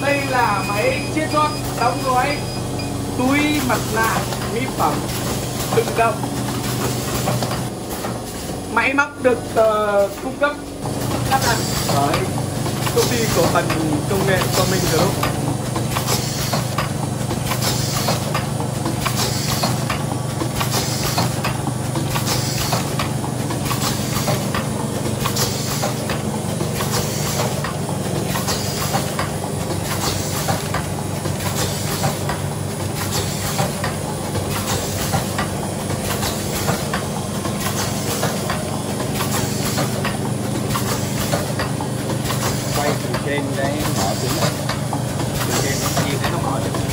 Đây là máy chiết xuất đóng gói túi mặt nạ mỹ phẩm tự động. Máy móc được cung cấp lắp đặt bởi công ty cổ phần công nghệ Quang Minh Group. Quay từ trên cái mở xuống, từ trên cái kia nó mở được.